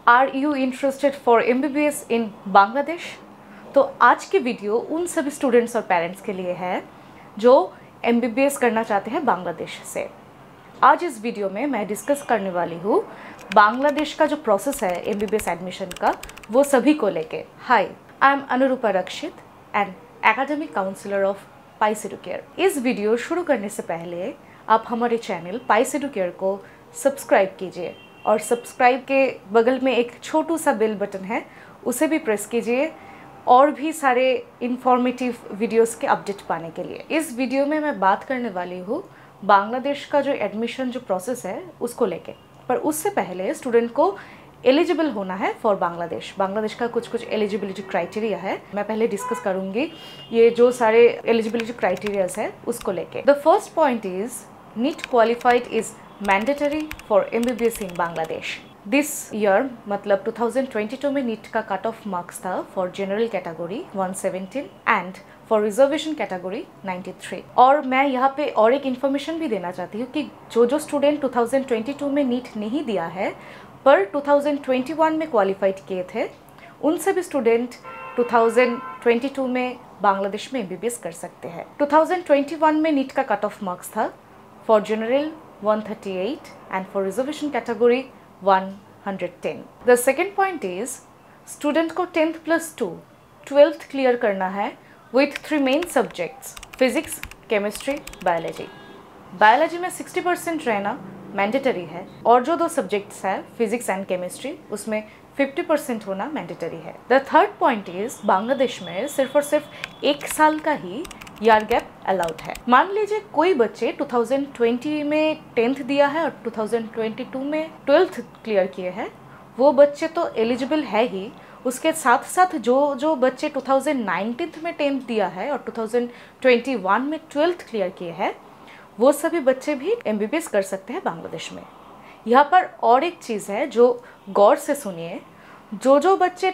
Are you interested for MBBS in Bangladesh? तो आज की वीडियो उन सभी स्टूडेंट्स और पेरेंट्स के लिए है जो MBBS करना चाहते हैं बांग्लादेश से। आज इस वीडियो में मैं डिस्कस करने वाली हूँ बांग्लादेश का जो प्रोसेस है MBBS एडमिशन का, वो सभी को लेके। Hi, I am Anurupa Rakshit and academic counsellor of Paiz Educare. इस वीडियो शुरू करने से पहले आप हमारे चैनल पाइस एडुकेयर को सब्सक्राइब कीजिए और सब्सक्राइब के बगल में एक छोटू सा बेल बटन है, उसे भी प्रेस कीजिए और भी सारे इन्फॉर्मेटिव वीडियोस के अपडेट पाने के लिए। इस वीडियो में मैं बात करने वाली हूँ बांग्लादेश का जो एडमिशन जो प्रोसेस है उसको लेके। पर उससे पहले स्टूडेंट को एलिजिबल होना है फॉर बांग्लादेश। बांग्लादेश का कुछ एलिजिबिलिटी क्राइटेरिया है, मैं पहले डिस्कस करूँगी ये जो सारे एलिजिबिलिटी क्राइटेरियाज है उसको लेके। The first point is NEET qualified is mandatory for MBBS in Bangladesh. This year मतलब 2022 में नीट का कट ऑफ मार्क्स था for general category 117 and for reservation category 93। और मैं यहाँ पे और एक इन्फॉर्मेशन भी देना चाहती हूँ कि जो स्टूडेंट 2022 में नीट नहीं दिया है पर 2021 में क्वालिफाइड किए थे, उन सभी स्टूडेंट 2022 में बांग्लादेश में MBBS कर सकते हैं। 2021 में नीट का कट ऑफ मार्क्स था for general 138 and for reservation category 110. The second point is student को 10th plus 2 12th क्लियर करना है with 3 main subjects physics, chemistry, biology. Biology में 60% रहना मैंडेटरी है और जो दो सब्जेक्ट्स है फिजिक्स एंड केमिस्ट्री उसमें 50% होना मैंडेटरी है। The third point is Bangladesh में सिर्फ और सिर्फ 1 साल का ही ईयर गैप अलाउड है। मान लीजिए कोई बच्चे 2020 में 10th दिया है और 2022 में 12th क्लियर किए हैं, वो बच्चे तो एलिजिबल है ही। उसके साथ साथ जो बच्चे 2019 में 10th दिया है और 2021 में 12th क्लियर किए हैं, वो सभी बच्चे भी MBBS कर सकते हैं बांग्लादेश में। यहाँ पर और एक चीज़ है जो गौर से सुनिए, जो बच्चे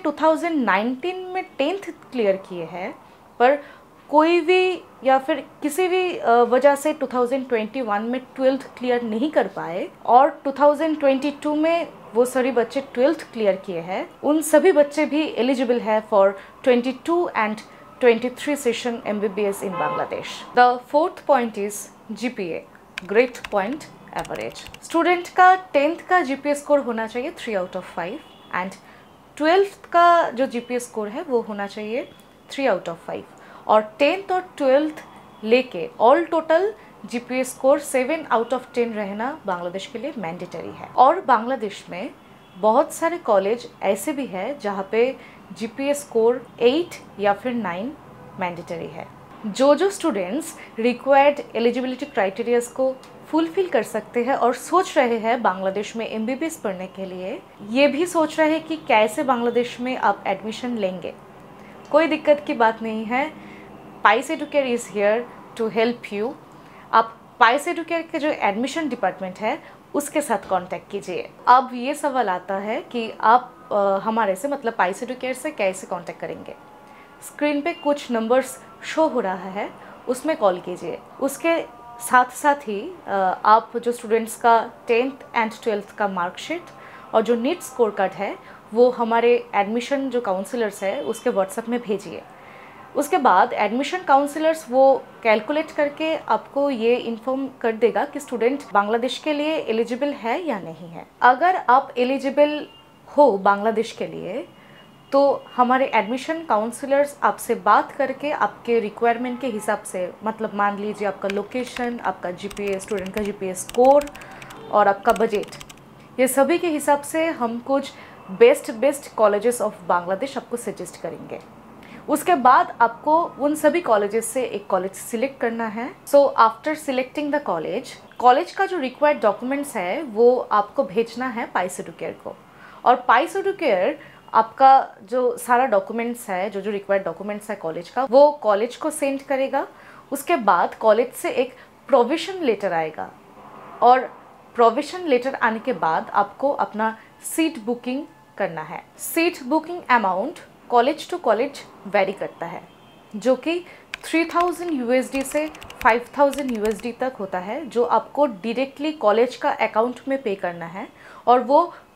2019 में 10th क्लियर किए हैं पर कोई भी या फिर किसी भी वजह से 2021 में 12th क्लियर नहीं कर पाए और 2022 में वो सभी बच्चे 12th क्लियर किए हैं, उन सभी बच्चे भी एलिजिबल है for 22 and 23 session MBBS in Bangladesh. The fourth point is GPA, grade point average. Student का 10th का GPA स्कोर होना चाहिए 3 out of 5 एंड 12th का जो GPA स्कोर है वो होना चाहिए 3 out of 5 और 10th और 12th लेके all total GPA score 7 out of 10 रहना बांग्लादेश के लिए मैंडेटरी है। और बांग्लादेश में बहुत सारे कॉलेज ऐसे भी है जहाँ पे GPA स्कोर 8 या फिर 9 मैंडेटरी है। जो स्टूडेंट्स रिक्वायर्ड एलिजिबिलिटी क्राइटेरियाज को फुलफिल कर सकते हैं और सोच रहे हैं बांग्लादेश में MBBS पढ़ने के लिए, ये भी सोच रहे हैं कि कैसे बांग्लादेश में आप एडमिशन लेंगे, कोई दिक्कत की बात नहीं है। Paiz Educare is here to help you. आप पाइस एडुकेयर के जो एडमिशन डिपार्टमेंट है उसके साथ कांटेक्ट कीजिए। अब ये सवाल आता है कि आप हमारे से मतलब पाइस एडुकेयर से कैसे कांटेक्ट करेंगे। स्क्रीन पे कुछ नंबर्स शो हो रहा है, उसमें कॉल कीजिए। उसके साथ साथ ही आप जो स्टूडेंट्स का 10th एंड 12th का मार्कशीट और जो नीट स्कोर कार्ड है वो हमारे एडमिशन जो काउंसलर्स है उसके व्हाट्सएप में भेजिए। उसके बाद एडमिशन काउंसलर्स वो कैलकुलेट करके आपको ये इन्फॉर्म कर देगा कि स्टूडेंट बांग्लादेश के लिए एलिजिबल है या नहीं है। अगर आप एलिजिबल हो बांग्लादेश के लिए तो हमारे एडमिशन काउंसलर्स आपसे बात करके आपके रिक्वायरमेंट के हिसाब से, मतलब मान लीजिए आपका लोकेशन, आपका GPA, स्टूडेंट का GPA स्कोर और आपका बजट, ये सभी के हिसाब से हम कुछ बेस्ट कॉलेजेस ऑफ बांग्लादेश आपको सजेस्ट करेंगे। उसके बाद आपको उन सभी कॉलेजेस से एक कॉलेज सिलेक्ट करना है। So after selecting the college का जो रिक्वायर्ड डॉक्यूमेंट्स है वो आपको भेजना है पाइस एडुकेयर को, और पाइस एडुकेयर आपका जो सारा डॉक्यूमेंट्स है, जो रिक्वायर्ड डॉक्यूमेंट्स है कॉलेज का, वो कॉलेज को सेंड करेगा। उसके बाद कॉलेज से एक प्रोविजन लेटर आएगा और प्रोविजन लेटर आने के बाद आपको अपना सीट बुकिंग करना है। Seat booking amount college to college vary करता है, जो कि 3000 USD से 5000 USD तक होता है, जो आपको डायरेक्टली कॉलेज का अकाउंट में पे करना है और वो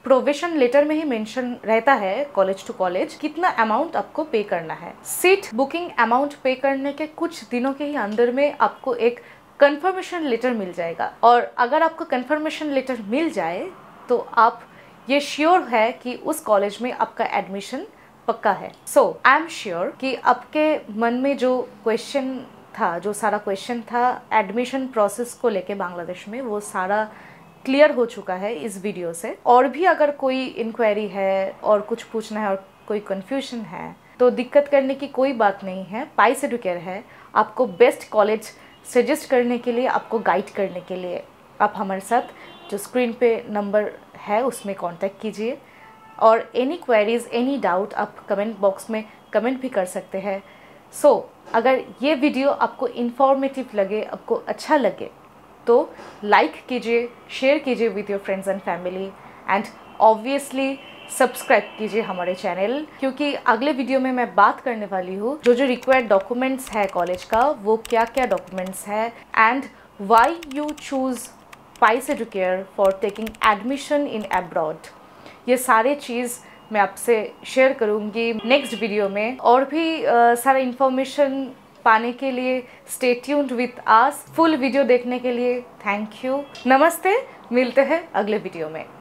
प्रोविजन लेटर में ही मेंशन रहता है कॉलेज टू कॉलेज कितना अमाउंट आपको पे करना है। सीट बुकिंग अमाउंट पे करने के कुछ दिनों के ही अंदर में आपको एक कंफर्मेशन लेटर मिल जाएगा, और अगर आपको कंफर्मेशन लेटर मिल जाए तो आप ये श्योर है कि उस कॉलेज में आपका एडमिशन पक्का है। सो आई एम श्योर कि आपके मन में जो क्वेश्चन था, जो सारा क्वेश्चन था एडमिशन प्रोसेस को लेके बांग्लादेश में, वो सारा क्लियर हो चुका है इस वीडियो से। और भी अगर कोई इंक्वायरी है और कुछ पूछना है और कोई कन्फ्यूजन है तो दिक्कत करने की कोई बात नहीं है। पाइस एडुकेयर है आपको बेस्ट कॉलेज सजेस्ट करने के लिए, आपको गाइड करने के लिए। आप हमारे साथ जो स्क्रीन पे नंबर है उसमें कांटेक्ट कीजिए, और एनी क्वेरीज एनी डाउट आप कमेंट बॉक्स में कमेंट भी कर सकते हैं। सो अगर ये वीडियो आपको इन्फॉर्मेटिव लगे, आपको अच्छा लगे तो लाइक कीजिए, शेयर कीजिए with your friends and family, and obviously subscribe कीजिए हमारे चैनल, क्योंकि अगले वीडियो में मैं बात करने वाली हूँ जो रिक्वायर्ड डॉक्यूमेंट्स है कॉलेज का, वो क्या क्या डॉक्यूमेंट्स है, and why you choose Paiz Educare for taking admission in abroad. ये सारे चीज़ मैं आपसे शेयर करूँगी नेक्स्ट वीडियो में। और भी सारा इन्फॉर्मेशन पाने के लिए stay tuned with us. Full video देखने के लिए थैंक यू। नमस्ते, मिलते हैं अगले वीडियो में।